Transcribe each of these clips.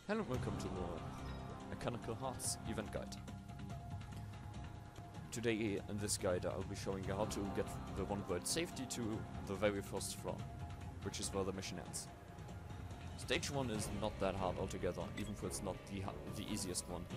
Hello and welcome to the Mechanical Hearts event guide. Today in this guide I'll be showing you how to get the one-word safety to the very first floor, which is where the mission ends. Stage 1 is not that hard altogether, even if it's not the easiest one.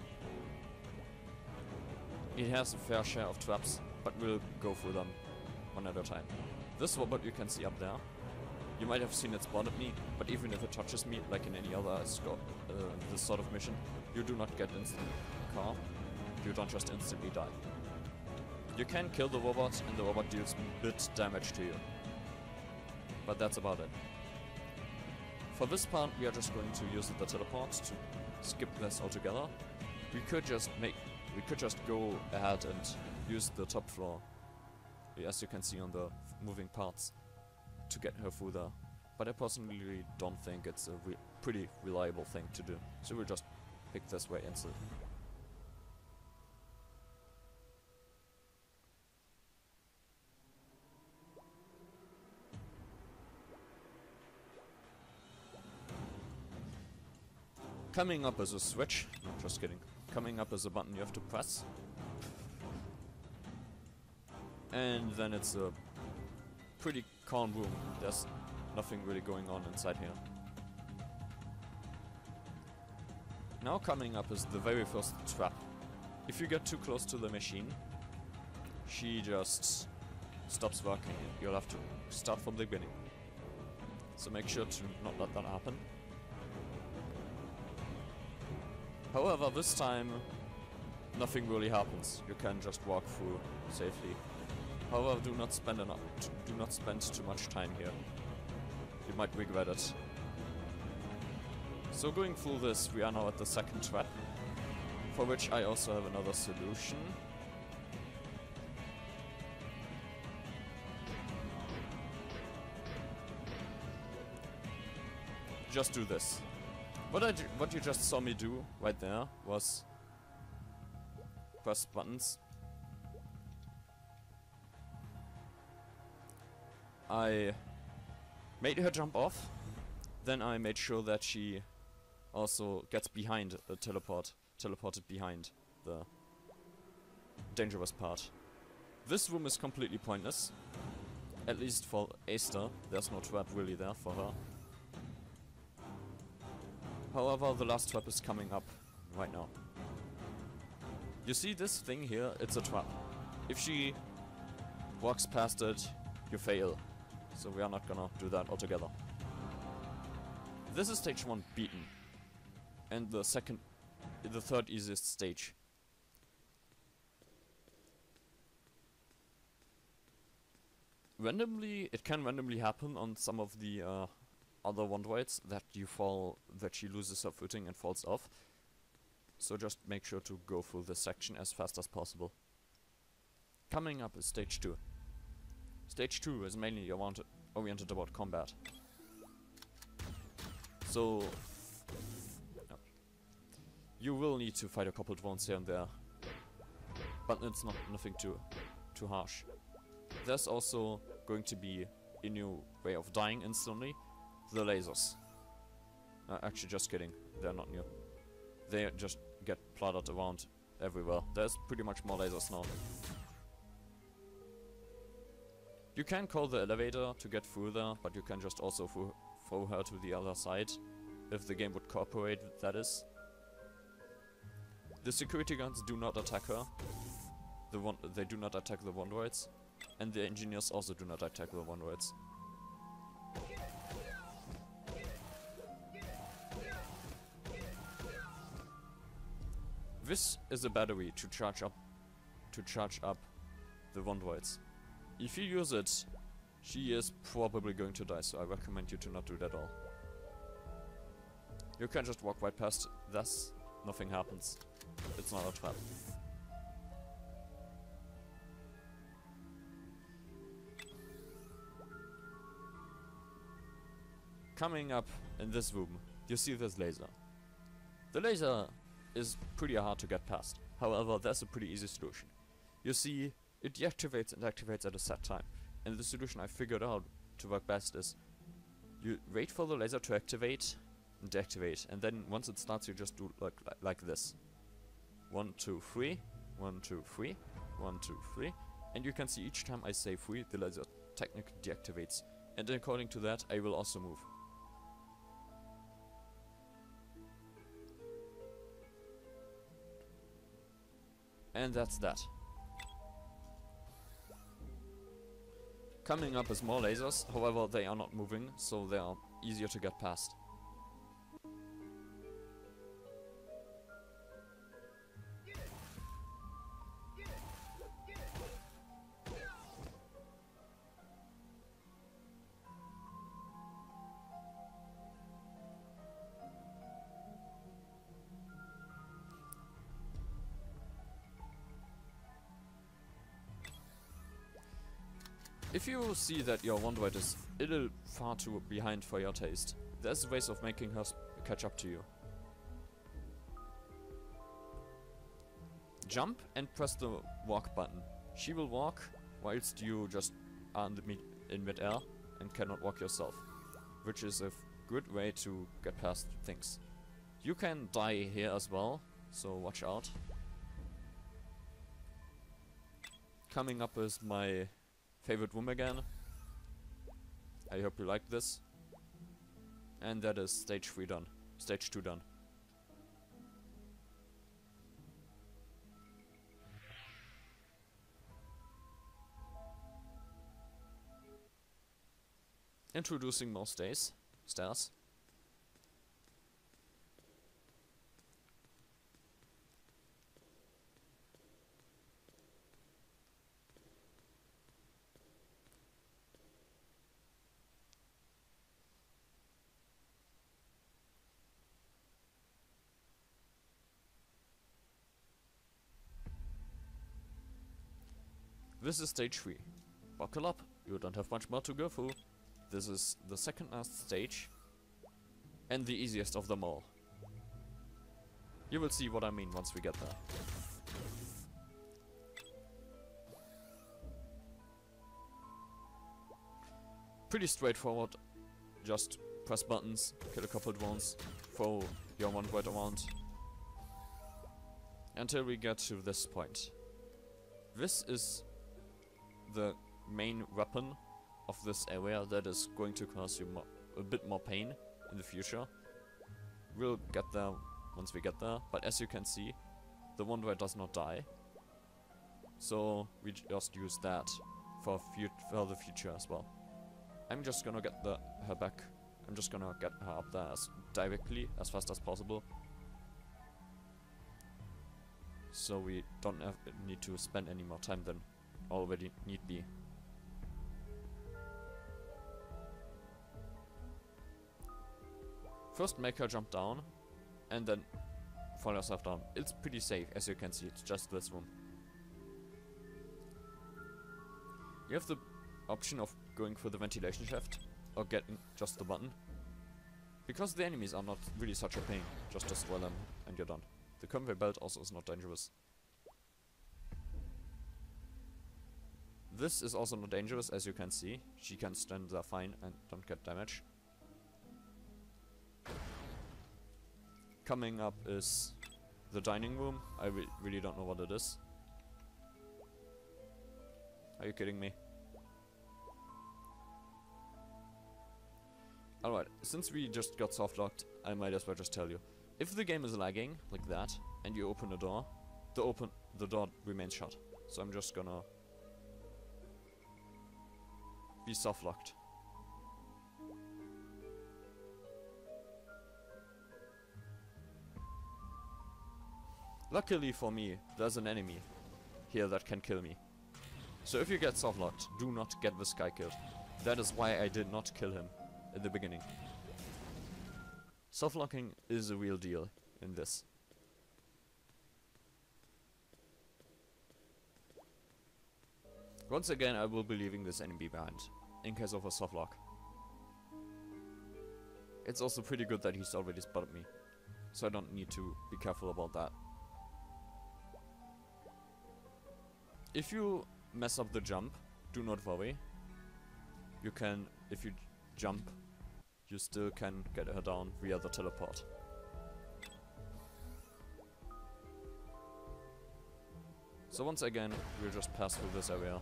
It has a fair share of traps, but we'll go through them one at a time. This robot you can see up there. You might have seen it spotted me, but even if it touches me, like in any other this sort of mission, you do not get instant car. You don't just instantly die. You can kill the robot, and the robot deals bit damage to you. But that's about it. For this part, we are just going to use the teleport to skip this altogether. We could just go ahead and use the top floor, as you can see on the moving parts, to get her through there. But I personally don't think it's a pretty reliable thing to do, so we'll just pick this way instead. Coming up is a switch, no, just kidding. Coming up is a button you have to press. And then it's a pretty calm room. There's nothing really going on inside here. Now coming up is the very first trap. If you get too close to the machine, she just stops working. You'll have to start from the beginning. So make sure to not let that happen. However, this time nothing really happens. You can just walk through safely. However, do not spend too much time here. You might regret it. So going through this, we are now at the second trap, for which I also have another solution. Just do this. What you just saw me do right there was press buttons. I made her jump off, then I made sure that she also gets behind the teleported behind the dangerous part. This room is completely pointless, at least for Aster. There's no trap really there for her. However, the last trap is coming up right now. You see this thing here? It's a trap. If she walks past it, you fail. So we are not gonna do that altogether. This is stage 1 beaten. And the third easiest stage. It can randomly happen on some of the other Wondroids that she loses her footing and falls off. So just make sure to go through this section as fast as possible. Coming up is stage 2. Stage 2 is mainly oriented about combat. So you will need to fight a couple drones here and there, but it's nothing too harsh. There's also going to be a new way of dying instantly. The lasers. Actually, just kidding. They're not new. They just get plotted around everywhere. There's pretty much more lasers now. You can call the elevator to get through there, but you can just also throw her to the other side, if the game would cooperate, that is. The security guards do not attack her. They do not attack the Wondroids, and the engineers also do not attack the Wondroids. This is a battery to charge up the Wondroids. If you use it, she is probably going to die, so I recommend you to not do that at all. You can just walk right past this, nothing happens. It's not a trap. Coming up in this room, you see this laser. The laser is pretty hard to get past. However, there's a pretty easy solution. You see, it deactivates and activates at a set time. And the solution I figured out to work best is you wait for the laser to activate, and deactivate. And then once it starts, you just do like this. 1, 2, 3, 1, 2, 3, 1, 2, 3. And you can see each time I say 3, the laser technique deactivates. And according to that, I will also move. And that's that. Coming up is more lasers, however they are not moving, so they are easier to get past. If you see that your Wondroid is a little far too behind for your taste, there's ways of making her catch up to you. Jump and press the walk button. She will walk whilst you just are in mid-air and cannot walk yourself, which is a good way to get past things. You can die here as well, so watch out. Coming up is my favorite room again. I hope you like this. And that is stage 3 done. Stage 2 done. Introducing more stairs. This is stage 3. Buckle up, you don't have much more to go through. This is the second last stage, and the easiest of them all. You will see what I mean once we get there. Pretty straightforward, just press buttons, kill a couple drones, throw your Wondroid around, until we get to this point. This is the main weapon of this area that is going to cause you a bit more pain in the future. We'll get there once we get there, but as you can see, the Wondroid does not die. So we just use that for the future as well. I'm just gonna get her back. I'm just gonna get her up there directly, as fast as possible. So we don't need to spend any more time than already need be. First make her jump down, and then fall yourself down. It's pretty safe, as you can see, it's just this room. You have the option of going for the ventilation shaft, or getting just the button. Because the enemies are not really such a pain, just destroy them and you're done. The conveyor belt also is not dangerous. This is also not dangerous, as you can see. She can stand there fine and don't get damage. Coming up is the dining room. I really don't know what it is. Are you kidding me? Alright, since we just got soft locked, I might as well just tell you. If the game is lagging, like that, and you open a door, the door remains shut. So I'm just gonna be soft locked. Luckily for me, there's an enemy here that can kill me. So if you get soft locked, do not get this guy killed. That is why I did not kill him in the beginning. Soft locking is a real deal in this. Once again, I will be leaving this enemy behind, in case of a soft lock. It's also pretty good that he's already spotted me, so I don't need to be careful about that. If you mess up the jump, do not worry. You can, if you jump you still can get her down via the teleport. So once again, we'll just pass through this area.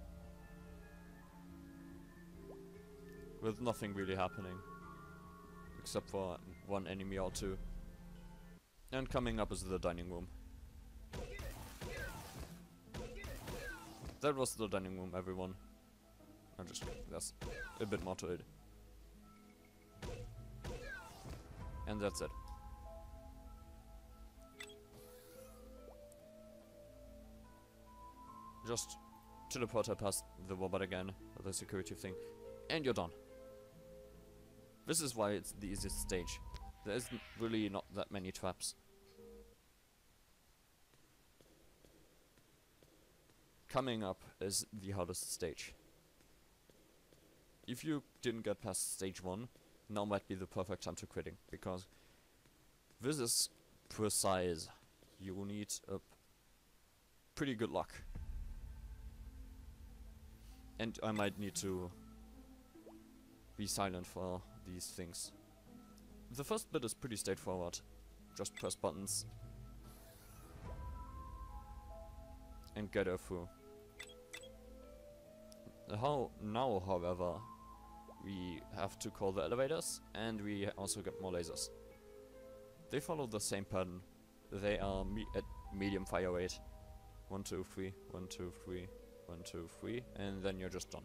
With nothing really happening. Except for one enemy or two. And coming up is the dining room. That was the dining room, everyone. There's a bit more to it. And that's it. Just teleport her past the robot again, the security thing, and you're done. This is why it's the easiest stage. There isn't really not that many traps. Coming up is the hardest stage. If you didn't get past stage 1, now might be the perfect time to quitting, because this is precise. You will need a pretty good luck. And I might need to be silent for these things. The first bit is pretty straightforward. Just press buttons and get her through. Now, however, we have to call the elevators, and we also get more lasers. They follow the same pattern. They are at medium fire rate. 1, 2, 3, 1, 2, 3, 1, 2, 3, and then you're just done.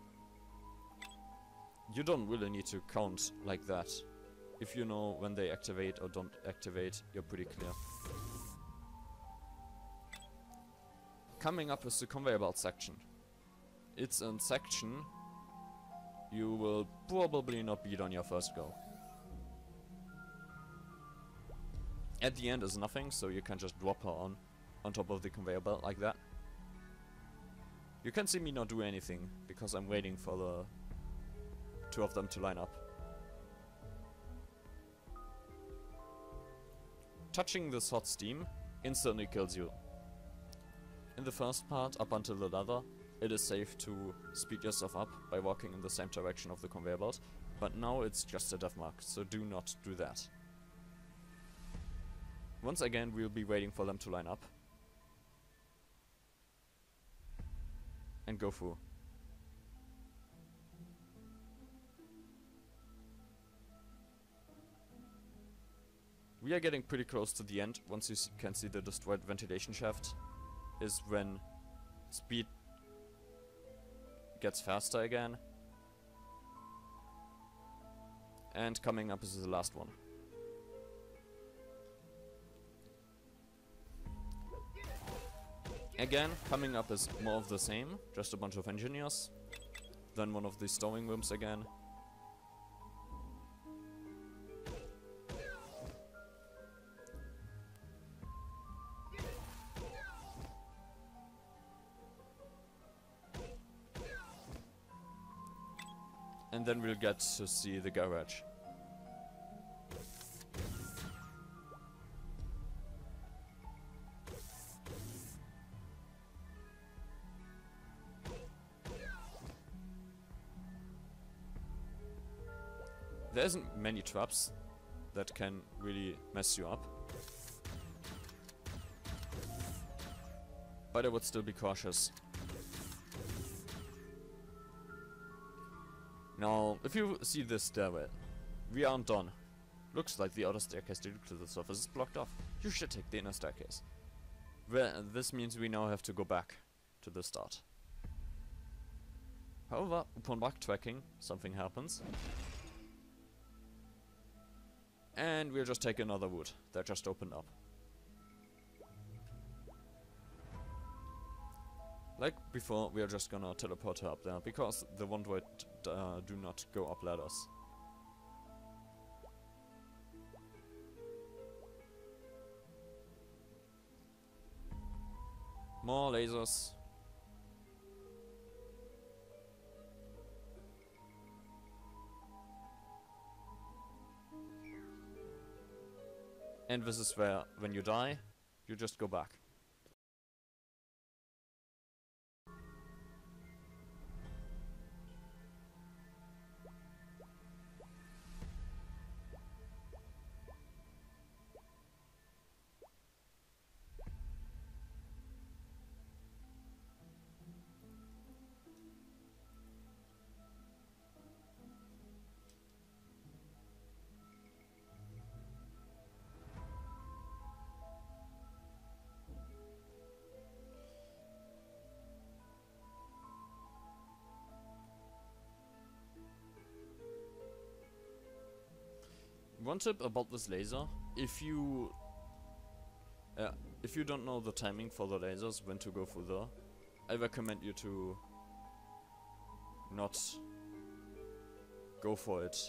You don't really need to count like that. If you know when they activate or don't activate, you're pretty clear. Coming up is the conveyor belt section. It's a section you will probably not beat on your first go. At the end is nothing, so you can just drop her on top of the conveyor belt like that. You can see me not do anything, because I'm waiting for the two of them to line up. Touching this hot steam instantly kills you. In the first part, up until the ladder, it is safe to speed yourself up by walking in the same direction of the conveyor belt, but now it's just a death mark, so do not do that. Once again, we'll be waiting for them to line up. And go through. We are getting pretty close to the end. Once you can see the destroyed ventilation shaft, is when speed gets faster again. And coming up is the last one. Again, coming up is more of the same, just a bunch of engineers. Then one of the stowing rooms again. And then we'll get to see the garage. There isn't many traps that can really mess you up. But I would still be cautious. Now, if you see this stairwell, we aren't done. Looks like the outer staircase to the surface is blocked off. You should take the inner staircase. Well, this means we now have to go back to the start. However, upon backtracking, something happens. And we'll just take another wood that just opened up. Like before, we are just gonna teleport her up there, because the one droid do not go up ladders. More lasers. And this is where, when you die, you just go back. One tip about this laser, if you don't know the timing for the lasers, when to go through there, I recommend you to not go for it.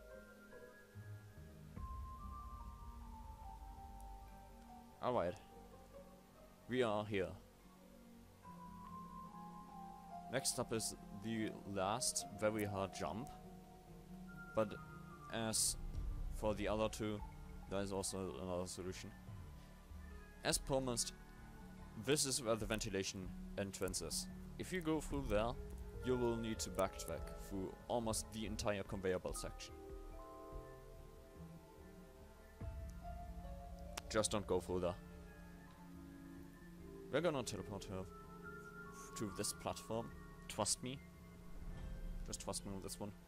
Alright. We are here. Next up is the last very hard jump. But as for the other two, there is also another solution. As promised, this is where the ventilation entrance is. If you go through there, you will need to backtrack through almost the entire conveyor belt section. Just don't go through there. We're gonna teleport her to this platform. Trust me. Just trust me on this one.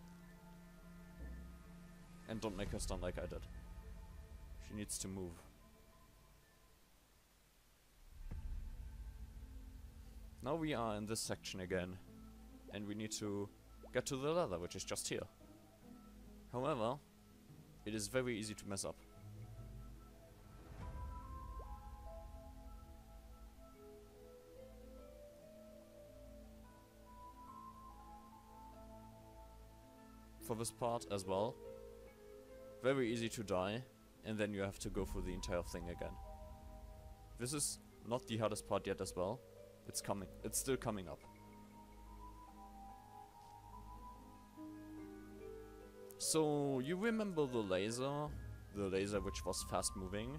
And don't make her stun like I did. She needs to move. Now we are in this section again. And we need to get to the ladder, which is just here. However, it is very easy to mess up. For this part as well, very easy to die, and then you have to go through the entire thing again. This is not the hardest part yet as well. It's still coming up. So, you remember the laser which was fast moving?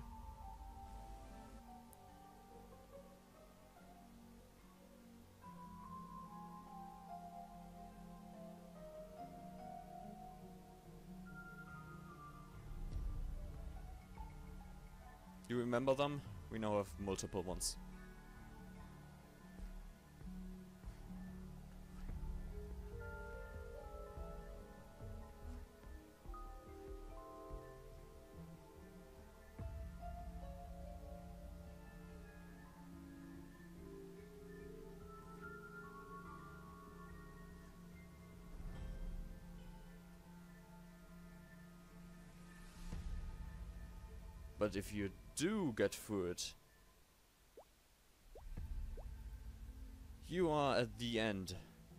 You remember them? We now have multiple ones. But if you do get through it, you are at the end.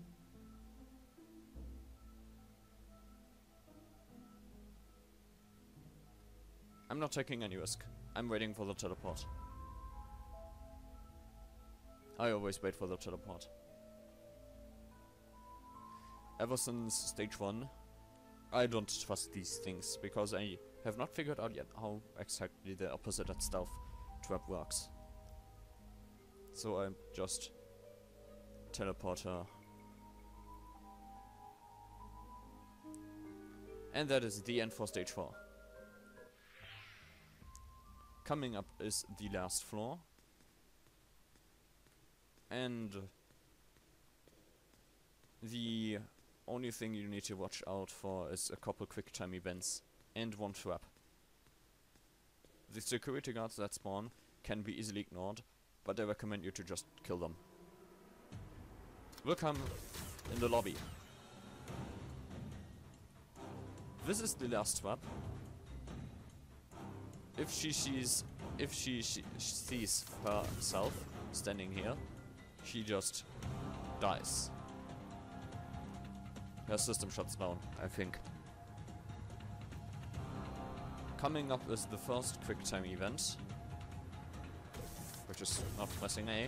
I'm not taking any risk. I'm waiting for the teleport. I always wait for the teleport. Ever since stage 1, I don't trust these things, because I have not figured out yet how exactly the opposite at stealth trap works. So I just teleport her. And that is the end for stage 4. Coming up is the last floor. And the only thing you need to watch out for is a couple quick time events and one trap. The security guards that spawn can be easily ignored, but I recommend you to just kill them. We'll come in the lobby. This is the last trap. If she sees herself standing here, she just dies. Her system shuts down, I think. Coming up is the first quick time event, which is not pressing A.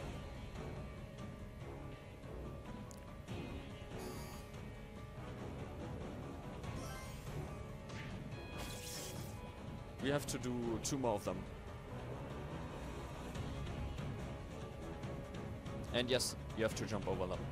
We have to do 2 more of them. And yes, you have to jump over them.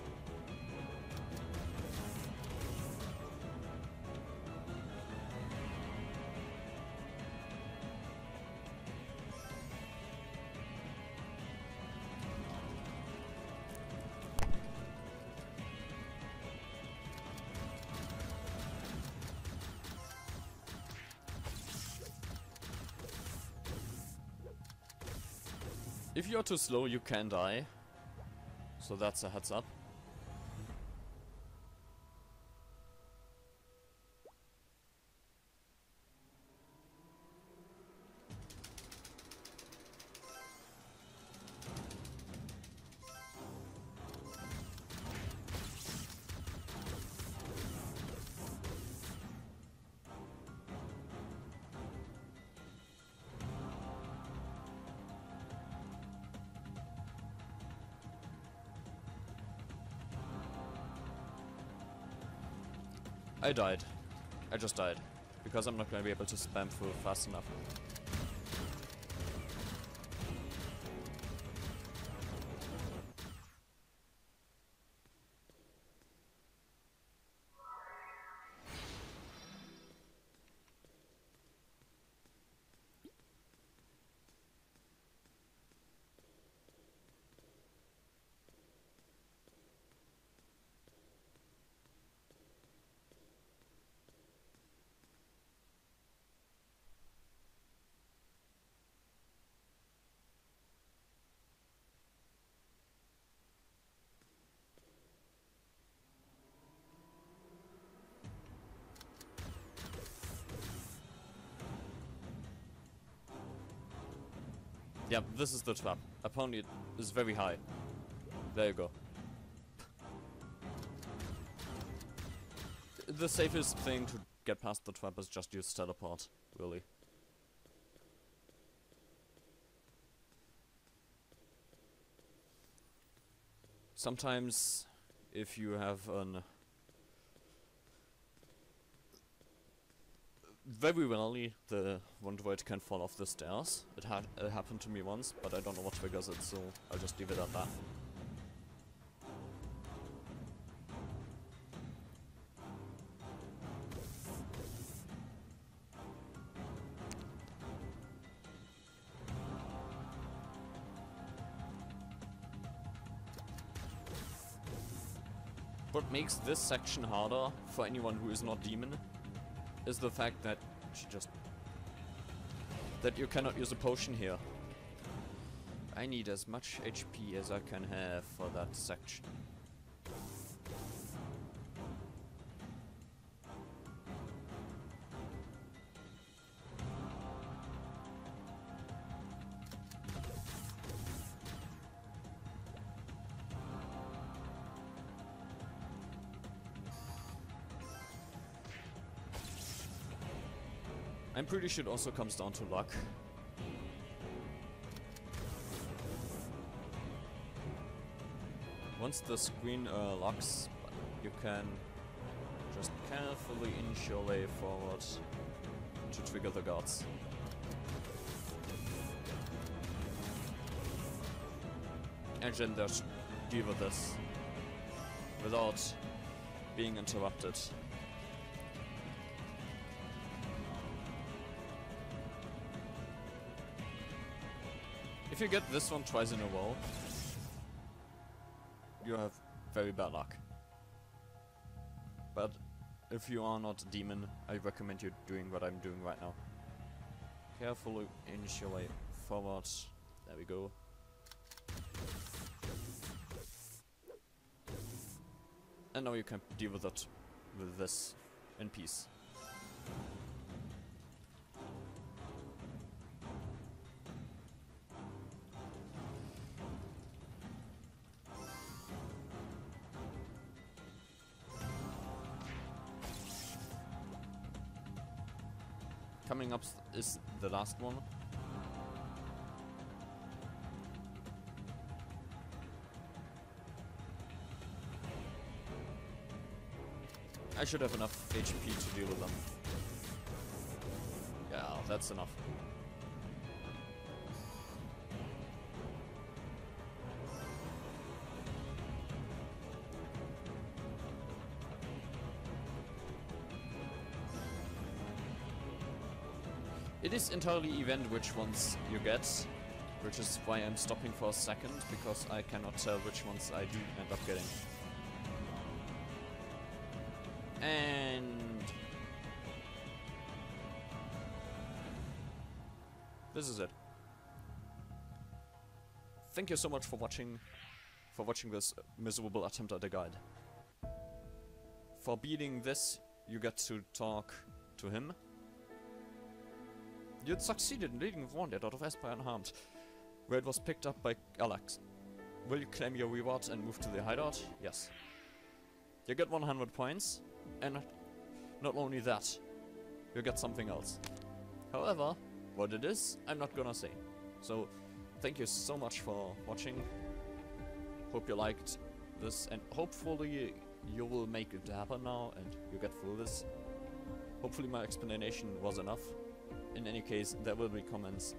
If you're too slow, you can die. So that's a heads up. I died. I just died. Because I'm not gonna be able to spam through fast enough. Yeah, this is the trap. Apparently it is very high. There you go. The safest thing to get past the trap is just use teleport, really. Sometimes, if you have an... Very rarely, the one droid can fall off the stairs. It happened to me once, but I don't know what triggers it, so I'll just leave it at that. What makes this section harder for anyone who is not demon is the fact that that you cannot use a potion here. I need as much HP as I can have for that section. I'm pretty sure it also comes down to luck. Once the screen locks, you can just carefully inch your way forward to trigger the guards. And then just deal with this without being interrupted. If you get this one twice in a row, you have very bad luck. But if you are not a demon, I recommend you doing what I'm doing right now. Carefully inch your way forward. There we go. And now you can deal with it with this in peace. Coming up is the last one. I should have enough HP to deal with them. Yeah, that's enough. It is entirely event which ones you get, which is why I'm stopping for a second, because I cannot tell which ones I do end up getting. And this is it. Thank you so much for watching this miserable attempt at a guide. For beating this, you get to talk to him. You had succeeded in leading the Wandered out of Espire unharmed, where it was picked up by Alex. Will you claim your reward and move to the hideout? Yes. You get 100 points, and not only that, you get something else. However, what it is, I'm not gonna say. So, thank you so much for watching. Hope you liked this, and hopefully you will make it happen now and you get through this. Hopefully my explanation was enough. In any case, there will be comments.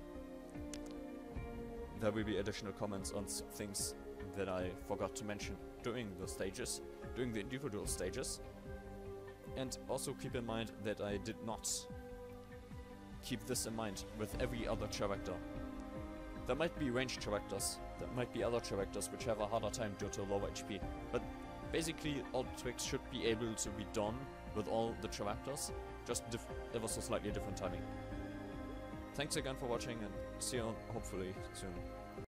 There will be additional comments on things that I forgot to mention during the stages, during the individual stages. And also keep in mind that I did not keep this in mind with every other character. There might be ranged characters, there might be other characters which have a harder time due to lower HP, but basically all tricks should be able to be done with all the characters, just ever so slightly different timing. Thanks again for watching and see you hopefully soon.